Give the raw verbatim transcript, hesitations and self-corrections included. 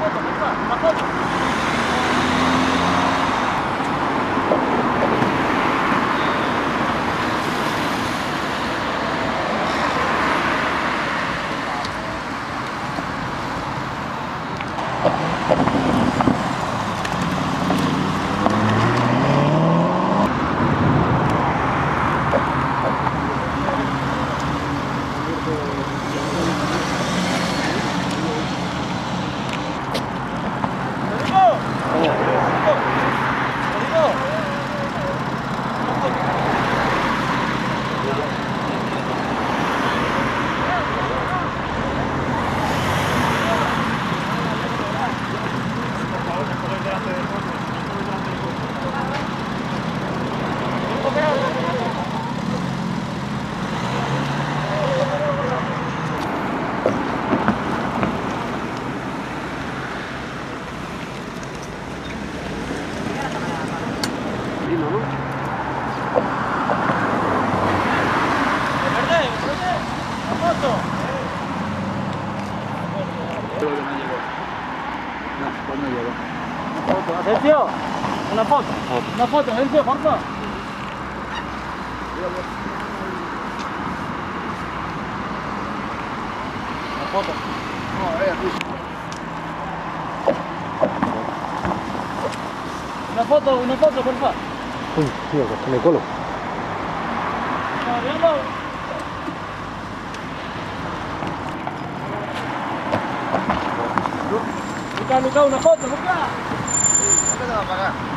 foto, porfa, una foto. Atención, una foto, una foto, atención, por favor. Una foto. Una foto, una foto, por favor. Uy, tío, que me colo. Luca, Luca, una foto, Luca. ¿Dónde te va a pagar?